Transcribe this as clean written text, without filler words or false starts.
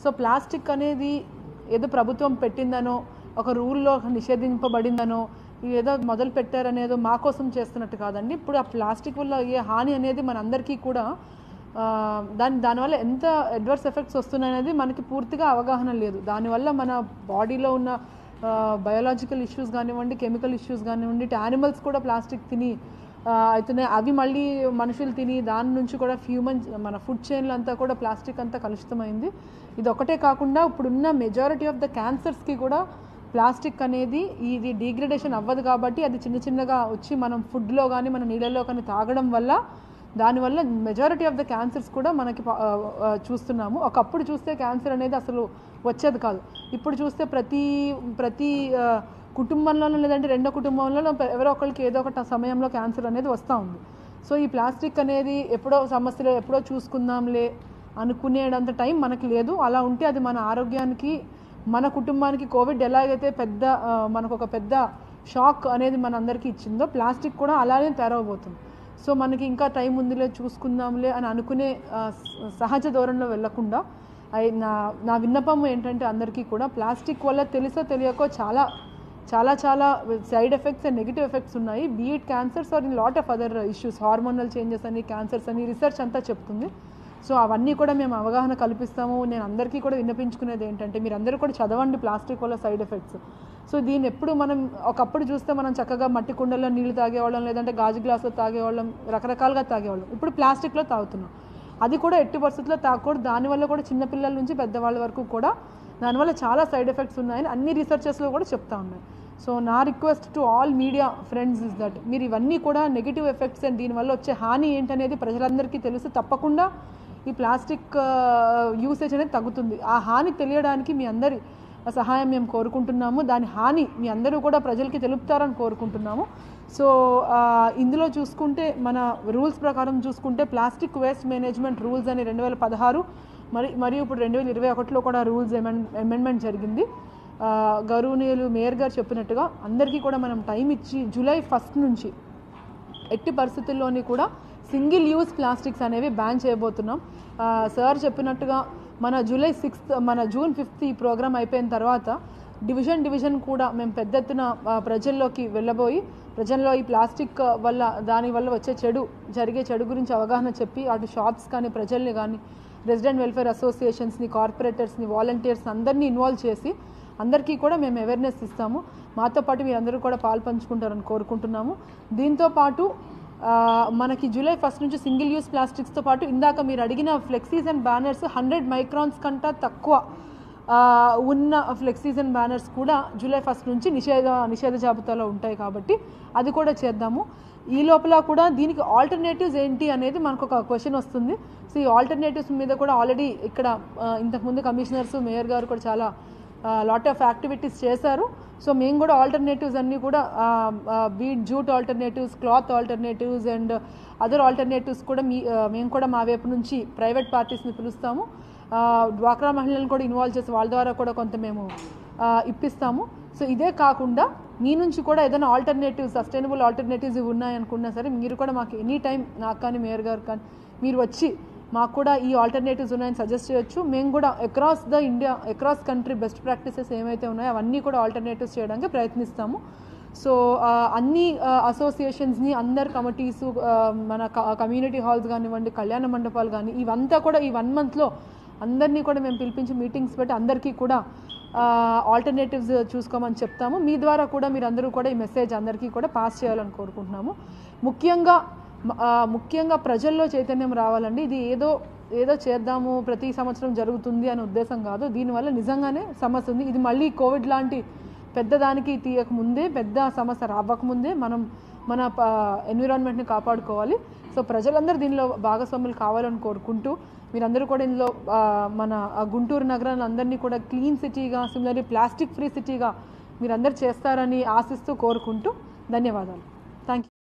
So plastic అనేది ఏదో ప్రభుత్వం పెట్టిందనో ఒక రూల్లో నిషేధింపబడిందనో ఏదో మొదలు పెట్టారనేదో మా కోసం చేస్తున్నట్టు కాదండి. ఇప్పుడు ఆ ప్లాస్టిక్ వల్ల అయ్యే హాని అనేది మనందరికీ కూడా దానివల్ల ఎంత అడ్వర్స్ ఎఫెక్ట్స్ వస్తున్నాయనేది మనకి పూర్తిగా అవగాహన లేదు. దానివల్ల మన బాడీలో ఉన్న బయోలాజికల్ ఇష్యూస్ కానివ్వండి, కెమికల్ ఇష్యూస్ కానివ్వండి, యానిమల్స్ కూడా ప్లాస్టిక్ తిని అవుతున్నాయి. అవి మళ్ళీ మనుషులు తిని దాని నుంచి కూడా మన ఫుడ్ చైన్లో అంతా కూడా ప్లాస్టిక్ అంతా కలుషితమైంది. ఇది ఒకటే కాకుండా ఇప్పుడున్న మెజారిటీ ఆఫ్ ద క్యాన్సర్స్కి కూడా ప్లాస్టిక్ అనేది ఇది డీగ్రేడేషన్ అవ్వదు కాబట్టి అది చిన్నగా వచ్చి మనం ఫుడ్లో కానీ మన నీళ్ళల్లో కానీ తాగడం వల్ల దానివల్ల మెజారిటీ ఆఫ్ ద క్యాన్సర్స్ కూడా మనకి చూస్తున్నాము. ఒకప్పుడు చూస్తే క్యాన్సర్ అనేది అసలు వచ్చేది కాదు. ఇప్పుడు చూస్తే ప్రతి కుటుంబంలోనూ లేదంటే రెండో కుటుంబంలో ఎవరో ఒకరికి ఏదో ఒక సమయంలో క్యాన్సర్ అనేది వస్తూ ఉంది. సో ఈ ప్లాస్టిక్ అనేది ఎప్పుడో సమస్యలు ఎప్పుడో చూసుకుందాంలే అనుకునేంత టైం మనకి లేదు. అలా ఉంటే అది మన ఆరోగ్యానికి మన కుటుంబానికి కోవిడ్ ఎలాగైతే మనకు ఒక పెద్ద షాక్ అనేది మనందరికీ ఇచ్చిందో ప్లాస్టిక్ కూడా అలానే తయారవబోతుంది. సో మనకి ఇంకా టైం ఉందిలే చూసుకుందాంలే అని అనుకునే సహజ ధోరణిలో వెళ్లకుండా నా విన్నపం ఏంటంటే అందరికీ కూడా ప్లాస్టిక్ వల్ల తెలుసో తెలియకో చాలా చాలా చాలా side effects and negative effects ఉన్నాయి. Be it cancers or in lot of other issues, hormonal changes అని, క్యాన్సర్స్ అని రీసెర్చ్ అంతా చెప్తుంది. సో అవన్నీ కూడా మేము అవగాహన కల్పిస్తాము. నేను అందరికీ కూడా విన్నపించుకునేది ఏంటంటే మీరందరూ కూడా చదవండి ప్లాస్టిక్ వల్ల సైడ్ ఎఫెక్ట్స్. సో దీన్ని ఎప్పుడు మనం ఒకప్పుడు చూస్తే మనం చక్కగా మట్టి కుండల్లో నీళ్ళు తాగేవాళ్ళం, లేదంటే గాజు గ్లాసులో తాగేవాళ్ళం, రకరకాలుగా తాగేవాళ్ళం. ఇప్పుడు ప్లాస్టిక్లో తాగుతున్నాం. అది కూడా ఎట్టి పరిస్థితుల్లో తాగకూడదు. దానివల్ల కూడా చిన్నపిల్లల నుంచి పెద్దవాళ్ళ వరకు కూడా దానివల్ల చాలా సైడ్ ఎఫెక్ట్స్ ఉన్నాయని అన్ని రీసెర్చెస్లో కూడా చెప్తా ఉన్నాయి. సో నా request to all media friends is that మీరు ఇవన్నీ కూడా నెగిటివ్ ఎఫెక్ట్స్ అండ్ దీనివల్ల వచ్చే హాని ఏంటనేది ప్రజలందరికీ తెలుసు. తప్పకుండా ఈ ప్లాస్టిక్ యూసేజ్ అనేది తగ్గుతుంది. ఆ హాని తెలియడానికి మీ అందరి సహాయం మేము కోరుకుంటున్నాము. దాని హాని మీ అందరూ కూడా ప్రజలకి తెలుపుతారని కోరుకుంటున్నాము. సో ఇందులో చూసుకుంటే మన రూల్స్ ప్రకారం చూసుకుంటే ప్లాస్టిక్ వేస్ట్ మేనేజ్మెంట్ రూల్స్ అని 2016 మరియు ఇప్పుడు 2021లో కూడా రూల్స్ అమెండ్మెంట్ జరిగింది. గౌరవనీయులు మేయర్ గారు చెప్పినట్టుగా అందరికీ కూడా మనం టైం ఇచ్చి జూలై 1 నుంచి ఎట్టి పరిస్థితుల్లోని కూడా సింగిల్ యూజ్ ప్లాస్టిక్స్ అనేవి బ్యాన్ చేయబోతున్నాం. సార్ చెప్పినట్టుగా మన జూలై 6 మన జూన్ 5 ఈ ప్రోగ్రామ్ అయిపోయిన తర్వాత డివిజన్ కూడా మేము పెద్ద ఎత్తున ప్రజల్లోకి వెళ్ళబోయి ప్రజల్లో ఈ ప్లాస్టిక్ వల్ల దానివల్ల వచ్చే జరిగే చెడు గురించి అవగాహన చెప్పి అటు షాప్స్ కానీ ప్రజల్ని కానీ రెసిడెంట్ వెల్ఫేర్ అసోసియేషన్స్ని, కార్పొరేటర్స్ని, వాలంటీర్స్ అందరినీ ఇన్వాల్వ్ చేసి అందరికీ కూడా మేము అవేర్నెస్ ఇస్తాము. మాతో పాటు మీరందరూ కూడా పాల్పంచుకుంటారని కోరుకుంటున్నాము. దీంతోపాటు మనకి జూలై 1 నుంచి సింగిల్ యూజ్ ప్లాస్టిక్స్తో పాటు ఇందాక మీరు అడిగిన ఫ్లెక్సీస్ అండ్ బ్యానర్స్ 100 మైక్రాన్స్ కంటే తక్కువ ఉన్న ఫ్లెక్సీస్ అండ్ బ్యానర్స్ కూడా జూలై 1 నుంచి నిషేధ జాబితాలో ఉంటాయి కాబట్టి అది కూడా చేద్దాము. ఈ లోపల కూడా దీనికి ఆల్టర్నేటివ్స్ ఏంటి అనేది మనకు ఒక క్వశ్చన్ వస్తుంది. సో ఈ ఆల్టర్నేటివ్స్ మీద కూడా ఆల్రెడీ ఇక్కడ ఇంతకుముందు కమిషనర్స్, మేయర్ గారు కూడా చాలా లాట్ ఆఫ్ యాక్టివిటీస్ చేశారు. సో మేము కూడా ఆల్టర్నేటివ్స్ అన్నీ కూడా be it jute alternatives, cloth alternatives and other alternatives కూడా మేము కూడా మా వైపు నుంచి ప్రైవేట్ పార్టీస్ని పిలుస్తాము. డ్వాక్రా మహిళలను కూడా ఇన్వాల్వ్ చేసి వాళ్ళ ద్వారా కూడా కొంత మేము ఇప్పిస్తాము. సో ఇదే కాకుండా మీ నుంచి కూడా ఏదైనా ఆల్టర్నేటివ్స్, సస్టైనబుల్ ఆల్టర్నేటివ్స్ ఉన్నాయనుకున్నా సరే మీరు కూడా మాకు ఎనీ టైం నాకు కానీ మేయర్ గారు కానీ మీరు వచ్చి మాకు కూడా ఈ ఆల్టర్నేటివ్స్ ఉన్నాయని సజెస్ట్ చేయొచ్చు. మేము కూడా across the India, across country best practices ఏమైతే ఉన్నాయో అవన్నీ కూడా ఆల్టర్నేటివ్స్ చేయడానికి ప్రయత్నిస్తాము. సో అన్ని అసోసియేషన్స్ని, అందరు కమిటీస్, మన కమ్యూనిటీ హాల్స్ కానివ్వండి, కళ్యాణ మండపాలు కానీ ఇవంతా కూడా ఈ 1 monthలో అందరినీ కూడా మేము పిలిపించి మీటింగ్స్ పెట్టి అందరికీ కూడా ఆల్టర్నేటివ్స్ చూసుకోమని చెప్తాము. మీ ద్వారా కూడా మీరందరూ కూడా ఈ మెసేజ్ అందరికీ కూడా పాస్ చేయాలని కోరుకుంటున్నాము. ముఖ్యంగా ప్రజల్లో చైతన్యం రావాలండి. ఇది ఏదో చేద్దాము ప్రతి సంవత్సరం జరుగుతుంది అనే ఉద్దేశం కాదు. దీనివల్ల నిజంగానే సమస్య ఉంది. ఇది మళ్ళీ కోవిడ్ లాంటి పెద్దదానికి తీయకముందే, పెద్ద సమస్య రావకముందే మనం మన ఎన్విరాన్మెంట్ని కాపాడుకోవాలి. సో ప్రజలందరూ దీనిలో భాగస్వాములు కావాలని కోరుకుంటూ మీరందరూ కూడా ఇందులో మన గుంటూరు నగరాన్ని అందరినీ కూడా క్లీన్ సిటీగా, సిమిలర్లీ ప్లాస్టిక్ ఫ్రీ సిటీగా మీరందరూ చేస్తారని ఆశిస్తూ కోరుకుంటూ ధన్యవాదాలు. Thank you.